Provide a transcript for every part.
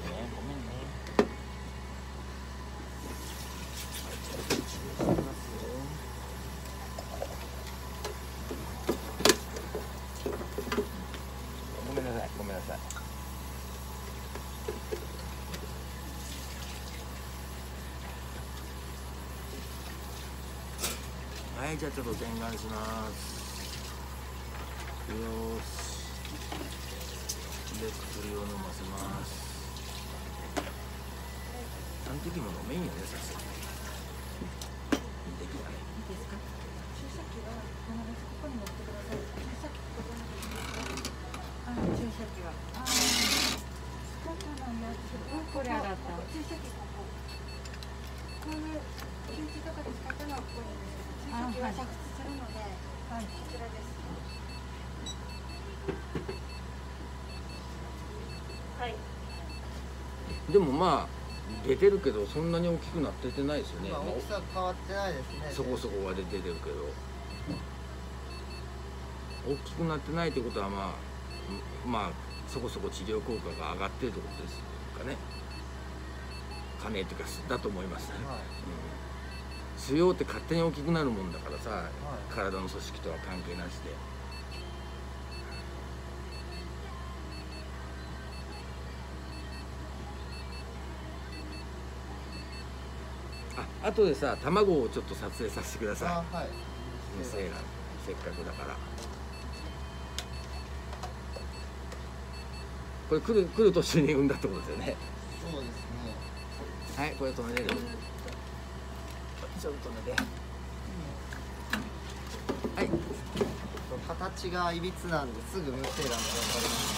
ごめんね。ごめんなさい、ごめんなさい。はい、じゃあちょっと洗顔します。よーし。で、薬を飲ませます。あの時も飲めんよね、さすがに。いい時だね。 いいですか？注射器は必ずここに持ってください。注射器ここに持ってください。注射器は。このやつ。これ洗った。注射器ここ。こういう吸収とかで使ったのはここにです。注射器は煮沸するので、はい、こちらです。はい。 でもまあ出てるけどそんなに大きくなっててないですよね。 大きさ変わってないですね。 そこそこは出てるけど、大きくなってないってことはまあそこそこ治療効果が上がってるってことですかね。金とかだと思いますね。 はい。 腫瘍って勝手に大きくなるもんだからさ、 はい、 体の組織とは関係なしで。あとでさ、卵をちょっと撮影させてください。 はい。 無精卵、せっかくだから。これ来る途中に産んだってことですよね。 そうですね。 はい、これ止めれる。ちょっと止めて。はい。 形がいびつなんですぐ無精卵って分かります。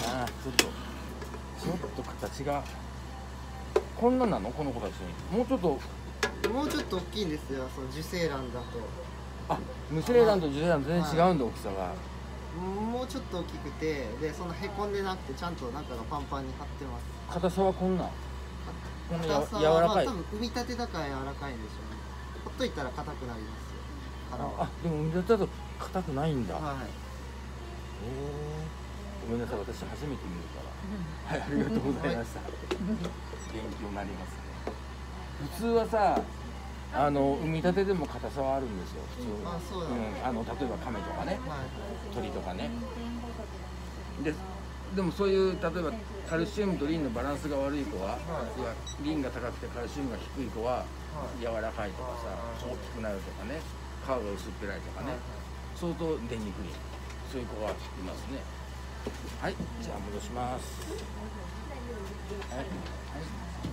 ああ、ちょっと形がこんななの、この子たちに。もうちょっと大きいんですよ。その受精卵だと。 あ、無精卵と受精卵全然違うんだ、大きさが。 もうちょっと大きくて、でそのへこんでなくてちゃんと中がパンパンに張ってます。 硬さはこんな。 硬さは柔らかい。 多分産みたてだから柔らかいんでしょうね。ほっといたら硬くなりますよ。殻は。 あ、でも産みたてだと硬くないんだ。 はい。 ごめんなさい、私初めて見るから。はい、ありがとうございました。勉強になりますね。普通はさ、産みたてでも硬さはあるんですよ。普通。 あ、そうだ。 例えば亀とかね、 はい。 鳥とかね。でもそういう例えばカルシウムとリンのバランスが悪い子は、リンが高くてカルシウムが低い子は柔らかいとかさ、大きくなるとかね、皮が薄っぺらいとかね、相当出にくい、そういう子がいますね。はい、じゃあ戻します。はい、はい。